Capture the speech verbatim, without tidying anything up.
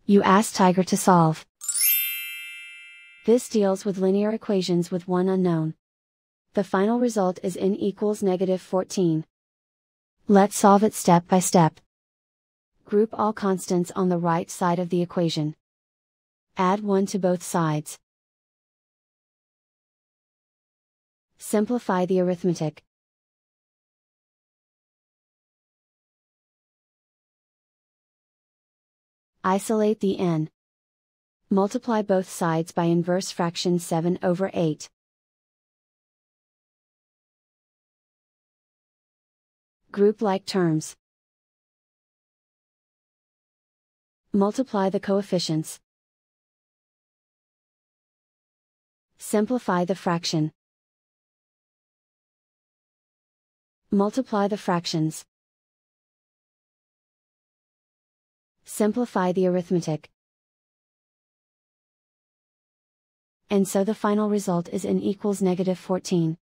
You ask Tiger to solve. This deals with linear equations with one unknown. The final result is n equals negative fourteen. Let's solve it step by step. Group all constants on the right side of the equation. Add one to both sides. Simplify the arithmetic. Isolate the n. Multiply both sides by inverse fraction seven over eight. Group like terms. Multiply the coefficients. Simplify the fraction. Multiply the fractions. Simplify the arithmetic. And so the final result is n equals negative fourteen.